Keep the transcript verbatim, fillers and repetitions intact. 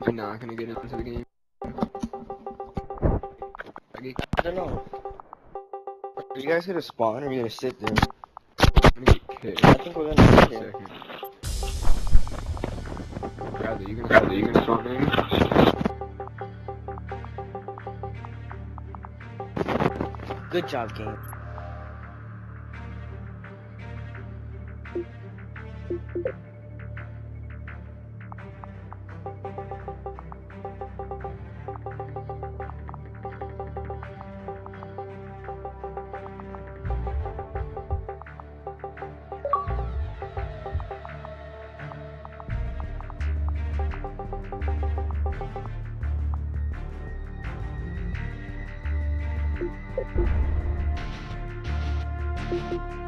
We're not gonna get into the game. I don't know. Are you guys gonna spawn or are you gonna sit there? I'm gonna get kicked. I think we're gonna sit here. Bradley, you gonna Bradley, you gonna spawn maybe? Good job, game. Thank you.